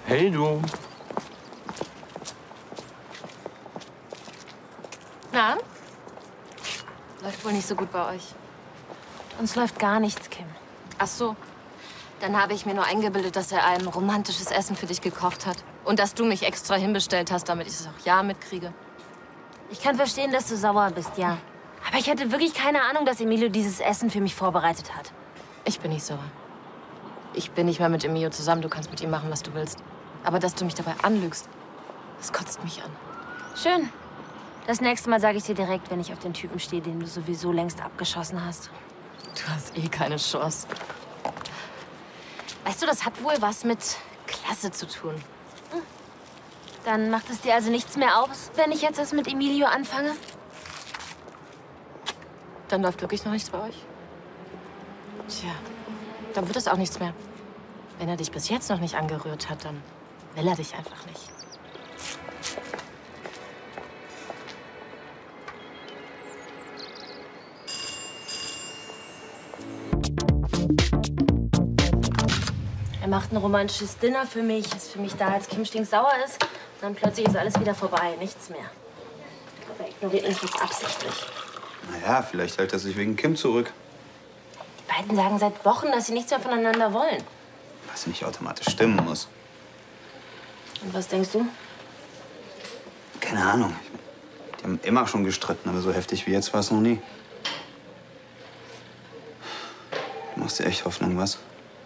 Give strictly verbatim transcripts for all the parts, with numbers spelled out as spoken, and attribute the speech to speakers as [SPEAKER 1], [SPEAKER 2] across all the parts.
[SPEAKER 1] Hey, du.
[SPEAKER 2] Na? Läuft wohl nicht so gut bei euch.
[SPEAKER 3] Uns läuft gar nichts, Kim.
[SPEAKER 2] Ach so. Dann habe ich mir nur eingebildet, dass er ein romantisches Essen für dich gekocht hat. Und dass du mich extra hinbestellt hast, damit ich es auch ja mitkriege.
[SPEAKER 3] Ich kann verstehen, dass du sauer bist, ja. Aber ich hatte wirklich keine Ahnung, dass Emilio dieses Essen für mich vorbereitet hat.
[SPEAKER 2] Ich bin nicht sauer. Ich bin nicht mehr mit Emilio zusammen. Du kannst mit ihm machen, was du willst. Aber dass du mich dabei anlügst, das kotzt mich an.
[SPEAKER 3] Schön. Das nächste Mal sage ich dir direkt, wenn ich auf den Typen stehe, den du sowieso längst abgeschossen hast.
[SPEAKER 2] Du hast eh keine Chance. Weißt du, das hat wohl was mit Klasse zu tun.
[SPEAKER 3] Hm. Dann macht es dir also nichts mehr aus, wenn ich jetzt das mit Emilio anfange?
[SPEAKER 2] Dann läuft wirklich noch nichts bei euch? Tja, dann wird es auch nichts mehr. Wenn er dich bis jetzt noch nicht angerührt hat, dann will er dich einfach nicht.
[SPEAKER 3] Er macht ein romantisches Dinner für mich, ist für mich da, als Kim stinksauer ist. Und dann plötzlich ist alles wieder vorbei, nichts mehr. Ich glaube, er ignoriert mich jetzt absichtlich.
[SPEAKER 4] Naja, vielleicht hält er sich wegen Kim zurück.
[SPEAKER 3] Die beiden sagen seit Wochen, dass sie nichts mehr voneinander wollen.
[SPEAKER 4] Was nicht automatisch stimmen muss.
[SPEAKER 3] Und was denkst du?
[SPEAKER 4] Keine Ahnung. Die haben immer schon gestritten, aber so heftig wie jetzt war es noch nie. Du machst dir echt Hoffnung, was?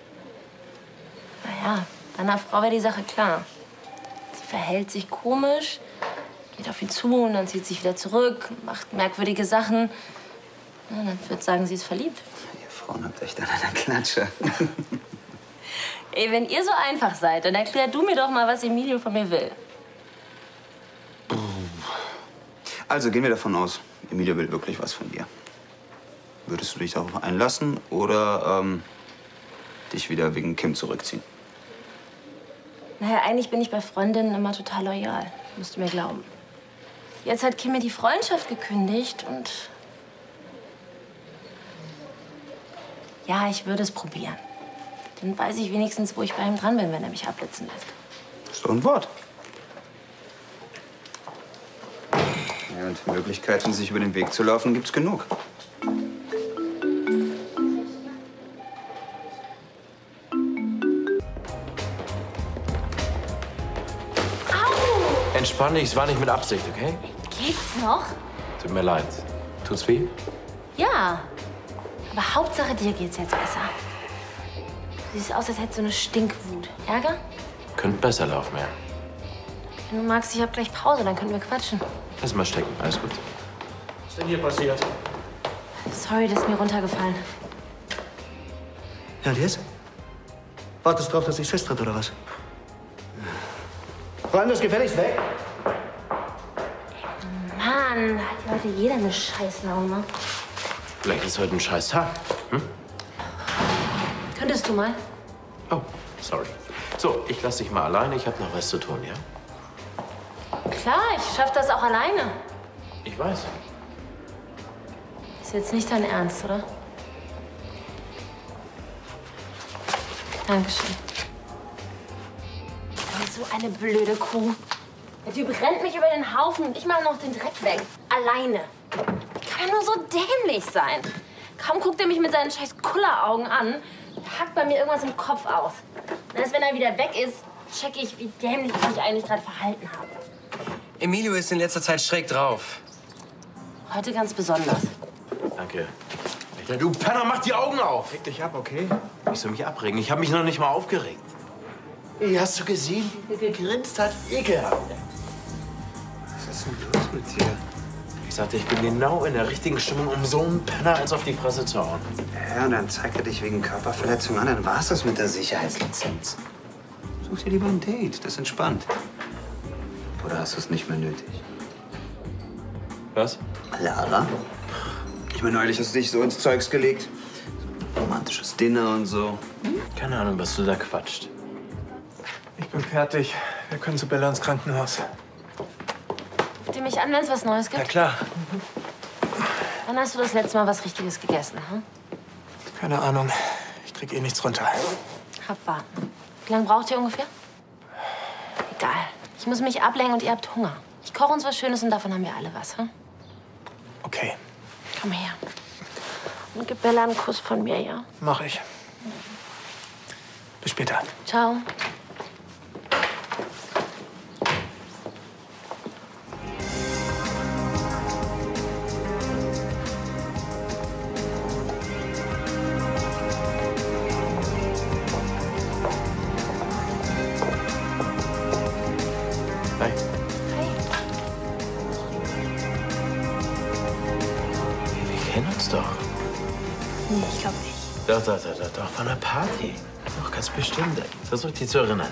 [SPEAKER 3] Naja, bei einer Frau wäre die Sache klar. Sie verhält sich komisch, geht auf ihn zu und dann zieht sich wieder zurück, macht merkwürdige Sachen. Ja, dann wird sagen, sie ist verliebt.
[SPEAKER 4] Ihr Frauen habt echt an einer Klatsche.
[SPEAKER 3] Ey, wenn ihr so einfach seid, dann erklär du mir doch mal, was Emilio von mir will.
[SPEAKER 4] Also gehen wir davon aus, Emilio will wirklich was von dir. Würdest du dich darauf einlassen oder ähm, dich wieder wegen Kim zurückziehen?
[SPEAKER 3] Naja, eigentlich bin ich bei Freundinnen immer total loyal. Musst du mir glauben. Jetzt hat Kim mir die Freundschaft gekündigt und... Ja, ich würde es probieren. Dann weiß ich wenigstens, wo ich bei ihm dran bin, wenn er mich abblitzen lässt.
[SPEAKER 4] Das ist doch ein Wort. Ja, und Möglichkeiten, sich über den Weg zu laufen, gibt's genug.
[SPEAKER 1] Entspann dich, es war nicht mit Absicht, okay?
[SPEAKER 3] Geht's noch?
[SPEAKER 1] Tut mir leid. Tut's weh?
[SPEAKER 3] Ja. Aber Hauptsache dir geht's jetzt besser. Du siehst aus, als hättest du eine Stinkwut. Ärger?
[SPEAKER 1] Könnte besser laufen, ja.
[SPEAKER 3] Wenn du magst, ich hab gleich Pause, dann können wir quatschen.
[SPEAKER 1] Lass mal stecken, alles gut.
[SPEAKER 5] Was ist denn hier passiert?
[SPEAKER 3] Sorry, das ist mir runtergefallen.
[SPEAKER 5] Ja, und jetzt? Wartest drauf, dass ich's festtritt, oder was? Räum das gefälligst weg.
[SPEAKER 3] Mann, hat ja heute jeder eine Scheißlaune.
[SPEAKER 1] Vielleicht ist heute ein scheiß Tag. Hm?
[SPEAKER 3] Könntest du mal?
[SPEAKER 1] Oh, sorry. So, ich lass dich mal alleine. Ich habe noch was zu tun, ja?
[SPEAKER 3] Klar, ich schaff das auch alleine.
[SPEAKER 1] Ich weiß.
[SPEAKER 3] Ist jetzt nicht dein Ernst, oder? Dankeschön. So eine blöde Kuh. Der Typ rennt mich über den Haufen und ich mache noch den Dreck weg. Alleine. Wie kann er nur so dämlich sein? Kaum guckt er mich mit seinen scheiß Kulleraugen an, hackt bei mir irgendwas im Kopf aus. Und erst wenn er wieder weg ist, checke ich, wie dämlich ich mich eigentlich gerade verhalten habe.
[SPEAKER 6] Emilio ist in letzter Zeit schräg drauf.
[SPEAKER 3] Heute ganz besonders.
[SPEAKER 1] Danke. Alter, du Penner, mach die Augen auf!
[SPEAKER 5] Fick dich ab, okay?
[SPEAKER 1] Ich soll mich abregen. Ich habe mich noch nicht mal aufgeregt. Ey, hast du gesehen, wie der gegrinst hat? Ekelhaft.
[SPEAKER 4] Was ist denn los mit dir?
[SPEAKER 1] Ich sagte, ich bin genau in der richtigen Stimmung, um so einen Penner eins auf die Fresse zu hauen.
[SPEAKER 4] Ja, und dann zeigt er dich wegen Körperverletzung an, dann war's das mit der Sicherheitslizenz. Such dir lieber ein Date, das ist entspannt. Oder hast du es nicht mehr nötig?
[SPEAKER 1] Was?
[SPEAKER 4] Lara? Ich meine, neulich hast du dich so ins Zeugs gelegt. So ein romantisches Dinner und so.
[SPEAKER 1] Keine Ahnung, was du da quatscht.
[SPEAKER 5] Ich bin fertig. Wir können zu Bella ins Krankenhaus.
[SPEAKER 3] Ruf dir mich an, wenn es was Neues
[SPEAKER 5] Ja,
[SPEAKER 3] gibt?
[SPEAKER 5] klar.
[SPEAKER 3] Wann hast du das letzte Mal was Richtiges gegessen, hm?
[SPEAKER 5] Keine Ahnung. Ich krieg eh nichts runter.
[SPEAKER 3] Hab warten. Wie lange braucht ihr ungefähr? Ich muss mich ablenken und ihr habt Hunger. Ich koche uns was Schönes und davon haben wir alle was, hm?
[SPEAKER 5] Okay,
[SPEAKER 3] Komm her. Und gib Bella einen Kuss von mir, ja?
[SPEAKER 5] mach ich. Bis später.
[SPEAKER 3] Ciao.
[SPEAKER 1] Hi. Wir kennen uns doch.
[SPEAKER 3] Nee, ich glaube nicht.
[SPEAKER 1] Doch, doch, doch, doch, doch, von der Party. Doch, ganz bestimmt. Versuch dich zu erinnern.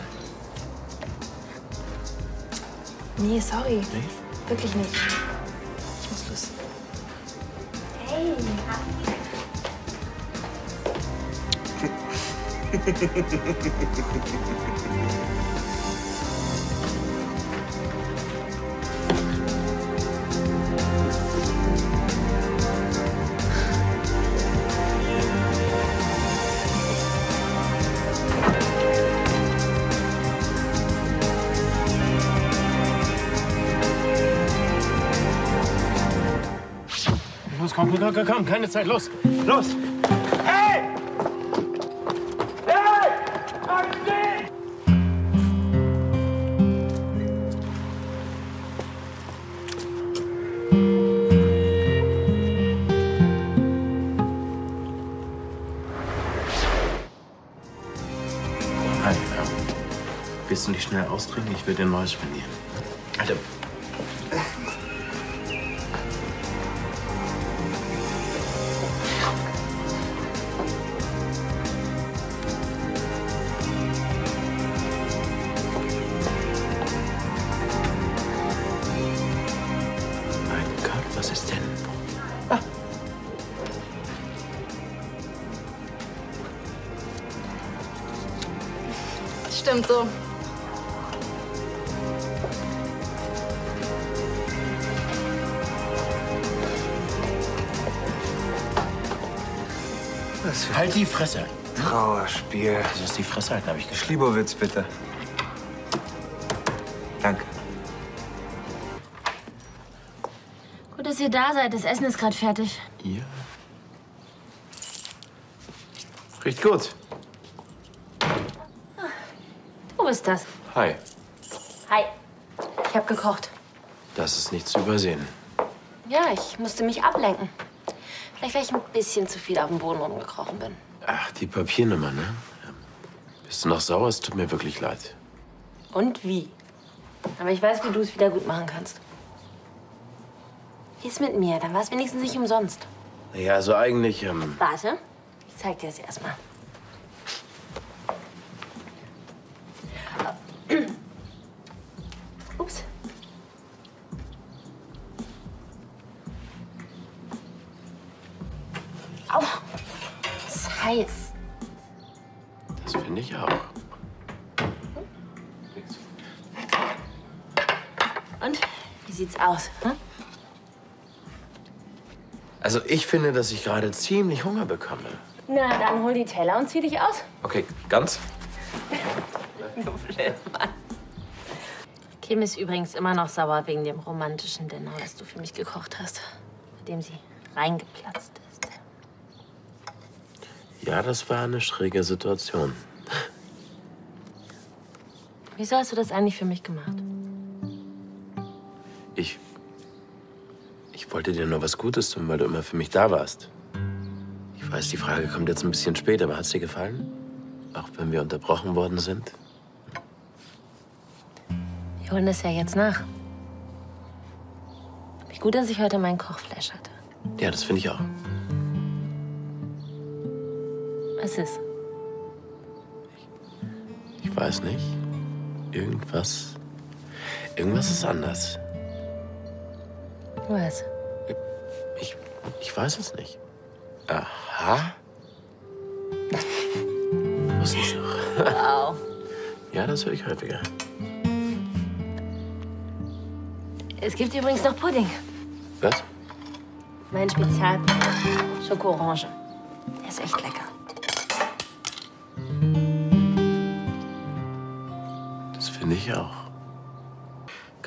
[SPEAKER 2] Nee, sorry.
[SPEAKER 1] Nee?
[SPEAKER 2] Wirklich nicht. Ich muss los.
[SPEAKER 3] Hey,
[SPEAKER 1] Los, komm, komm, komm, komm, keine Zeit, los, los! Hey! Hey! Bleib stehen! Hi, ähm, willst du nicht schnell austrinken? Ich will dir ein neues spendieren. Alter. Mein Gott, was ist denn? Ah.
[SPEAKER 2] Stimmt so.
[SPEAKER 1] Halt die Fresse.
[SPEAKER 4] Trauerspiel.
[SPEAKER 1] Das ist die Fresse halten, habe ich geschrieben.
[SPEAKER 4] Schlibowitz, bitte. Danke.
[SPEAKER 3] gut, dass ihr da seid. Das Essen ist gerade fertig.
[SPEAKER 1] Ja. Riecht gut.
[SPEAKER 3] Du bist das.
[SPEAKER 1] Hi.
[SPEAKER 3] Hi. Ich habe gekocht.
[SPEAKER 1] Das ist nicht zu übersehen.
[SPEAKER 3] Ja, ich musste mich ablenken. Vielleicht, weil ich ein bisschen zu viel auf dem Boden rumgekrochen bin.
[SPEAKER 1] Ach, die Papiernummer, ne? Ja. Bist du noch sauer? Es tut mir wirklich leid.
[SPEAKER 3] Und wie? Aber ich weiß, wie du es wieder gut machen kannst. Wie ist mit mir? Dann war es wenigstens nicht umsonst.
[SPEAKER 1] Ja, also eigentlich, ähm,
[SPEAKER 3] Warte, ich zeig dir das erstmal. Ups. Au, das ist heiß.
[SPEAKER 1] das finde ich auch.
[SPEAKER 3] Und? Wie sieht's aus? Hm?
[SPEAKER 1] Also ich finde, dass ich gerade ziemlich Hunger bekomme.
[SPEAKER 3] Na, dann hol die Teller und zieh dich aus.
[SPEAKER 1] Okay, ganz?
[SPEAKER 3] Kim ist übrigens immer noch sauer wegen dem romantischen Dinner, das du für mich gekocht hast, bei dem sie reingeplatzt ist.
[SPEAKER 1] Ja, das war eine schräge Situation.
[SPEAKER 3] Wieso hast du das eigentlich für mich gemacht?
[SPEAKER 1] Ich. Ich wollte dir nur was Gutes tun, weil du immer für mich da warst. Ich weiß, die Frage kommt jetzt ein bisschen später, aber hat's dir gefallen? Auch wenn wir unterbrochen worden sind?
[SPEAKER 3] Wir holen das ja jetzt nach. Wie gut, dass ich heute meinen Kochflash hatte.
[SPEAKER 1] Ja, das finde ich auch.
[SPEAKER 3] Was ist?
[SPEAKER 1] Ich weiß nicht. Irgendwas. Irgendwas ist anders.
[SPEAKER 3] Was?
[SPEAKER 1] Ich. Ich weiß es nicht. Aha. Was ist noch?
[SPEAKER 3] Wow.
[SPEAKER 1] Ja, das höre ich häufiger.
[SPEAKER 3] Es gibt übrigens noch Pudding.
[SPEAKER 1] Was?
[SPEAKER 3] Mein Spezial Schoko-Orange. Der ist echt lecker.
[SPEAKER 1] Das finde ich auch.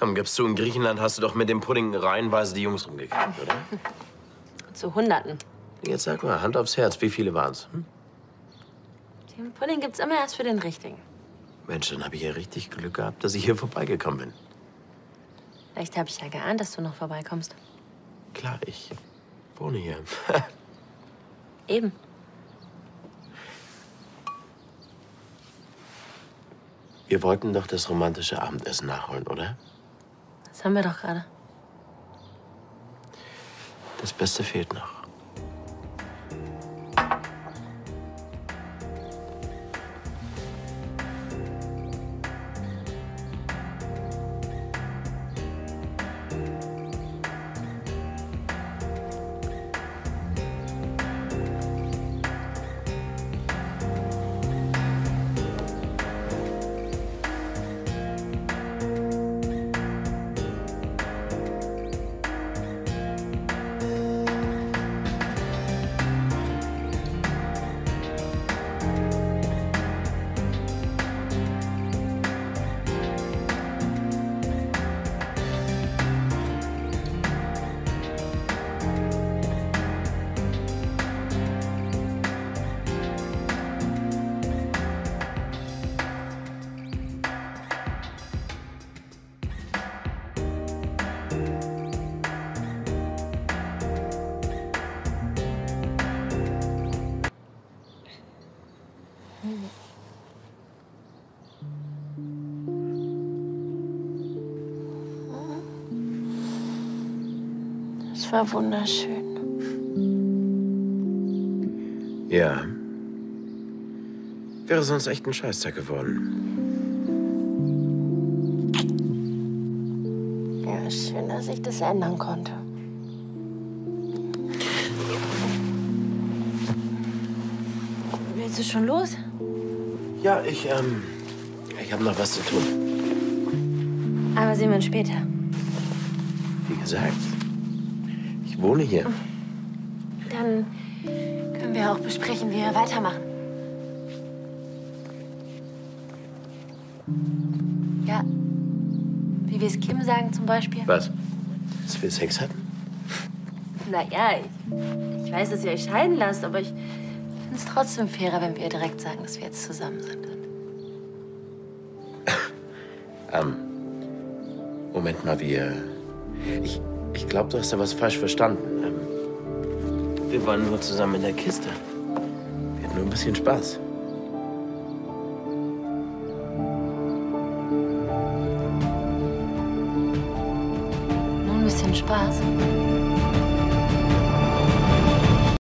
[SPEAKER 1] Komm, gibst du, in Griechenland hast du doch mit dem Pudding reihenweise die Jungs rumgekriegt, oder?
[SPEAKER 3] Zu Hunderten.
[SPEAKER 1] Jetzt sag mal, Hand aufs Herz, wie viele waren's? Hm?
[SPEAKER 3] Den Pudding gibt's immer erst für den Richtigen.
[SPEAKER 1] Mensch, dann habe ich ja richtig Glück gehabt, dass ich hier vorbeigekommen bin.
[SPEAKER 3] Vielleicht habe ich ja geahnt, dass du noch vorbeikommst.
[SPEAKER 1] Klar, ich wohne hier.
[SPEAKER 3] Eben.
[SPEAKER 1] Wir wollten doch das romantische Abendessen nachholen, oder?
[SPEAKER 3] Das haben wir doch gerade.
[SPEAKER 1] Das Beste fehlt noch.
[SPEAKER 3] Das war wunderschön.
[SPEAKER 1] Ja. Wäre sonst echt ein Scheißtag geworden.
[SPEAKER 3] Ja, schön, dass ich das ändern konnte. Willst du schon los?
[SPEAKER 1] Ja, ich, ähm, ich habe noch was zu tun.
[SPEAKER 3] Aber sehen wir uns später.
[SPEAKER 1] Wie gesagt, ich wohne hier.
[SPEAKER 3] Dann können wir auch besprechen, wie wir weitermachen. Ja, wie wir es Kim sagen zum Beispiel.
[SPEAKER 1] Was? Dass wir Sex hatten?
[SPEAKER 3] Naja, ich, ich weiß, dass ihr euch scheiden lasst, aber ich finde es trotzdem fairer, wenn wir direkt sagen, dass wir jetzt zusammen sind.
[SPEAKER 1] Ähm, Moment mal, wir... Ich, ich glaube, du hast da was falsch verstanden. Ähm, wir wollen nur zusammen in der Kiste. Wir hatten nur ein bisschen Spaß.
[SPEAKER 3] Nur ein bisschen Spaß.